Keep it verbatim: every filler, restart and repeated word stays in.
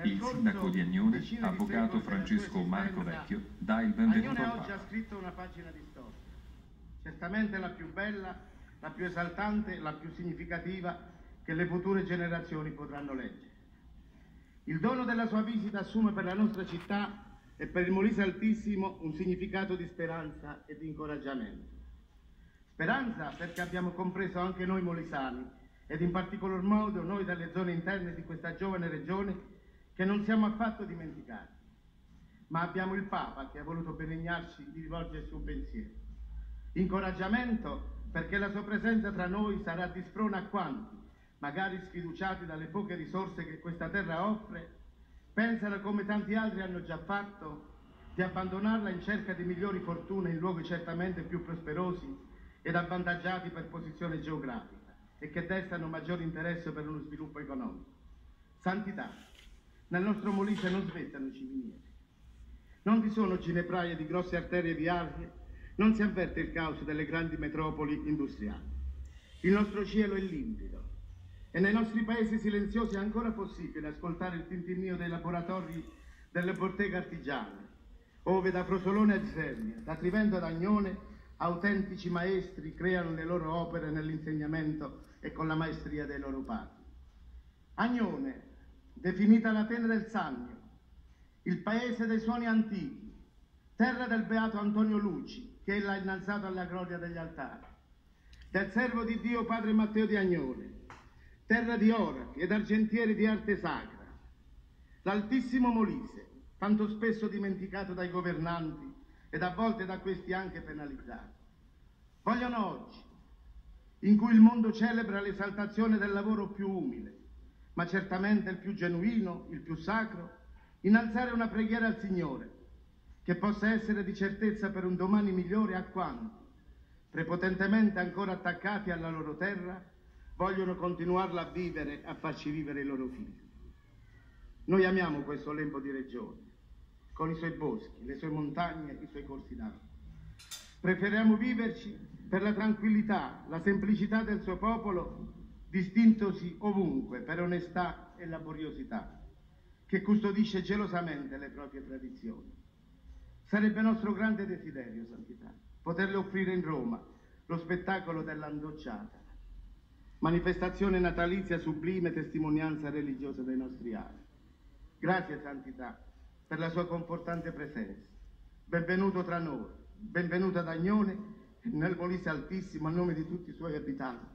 Il sindaco di Agnone, avvocato Francesco Marco Vecchio, dà il benvenuto al Papa. Agnone oggi ha scritto una pagina di storia, certamente la più bella, la più esaltante, la più significativa che le future generazioni potranno leggere. Il dono della sua visita assume per la nostra città e per il Molise Altissimo un significato di speranza e di incoraggiamento. Speranza perché abbiamo compreso anche noi molisani, ed in particolar modo noi dalle zone interne di questa giovane regione, che non siamo affatto dimenticati, ma abbiamo il Papa che ha voluto benignarci di rivolgersi un pensiero. Incoraggiamento perché la sua presenza tra noi sarà di sprona a quanti, magari sfiduciati dalle poche risorse che questa terra offre, pensano, come tanti altri hanno già fatto, di abbandonarla in cerca di migliori fortune in luoghi certamente più prosperosi ed avvantaggiati per posizione geografica e che destano maggiore interesse per uno sviluppo economico. Santità, nel nostro Molise non svettano ciminiere, non vi sono ginepraie di grosse arterie viarie, non si avverte il caos delle grandi metropoli industriali. Il nostro cielo è limpido e nei nostri paesi silenziosi è ancora possibile ascoltare il tintinnio dei laboratori delle botteghe artigiane, ove da Frosolone a Zernia, da Trivento ad Agnone, autentici maestri creano le loro opere nell'insegnamento e con la maestria dei loro padri. Agnone, definita l'Atene del Sannio, il paese dei suoni antichi, terra del beato Antonio Luci, che l'ha innalzato alla gloria degli altari, del servo di Dio padre Matteo di Agnone, terra di orachi ed argentieri di arte sacra, l'altissimo Molise, tanto spesso dimenticato dai governanti ed a volte da questi anche penalizzato. Vogliono oggi, in cui il mondo celebra l'esaltazione del lavoro più umile, ma certamente il più genuino, il più sacro, innalzare una preghiera al Signore, che possa essere di certezza per un domani migliore a quanti, prepotentemente ancora attaccati alla loro terra, vogliono continuarla a vivere, a farci vivere i loro figli. Noi amiamo questo lembo di regione, con i suoi boschi, le sue montagne, i suoi corsi d'acqua. Preferiamo viverci per la tranquillità, la semplicità del suo popolo, distintosi ovunque per onestà e laboriosità, che custodisce gelosamente le proprie tradizioni. Sarebbe nostro grande desiderio, Santità, poterle offrire in Roma lo spettacolo dell'Andocciata, manifestazione natalizia sublime, testimonianza religiosa dei nostri anni. Grazie, Santità, per la sua confortante presenza. Benvenuto tra noi, benvenuto ad Agnone, nel Molise Altissimo, a nome di tutti i suoi abitanti.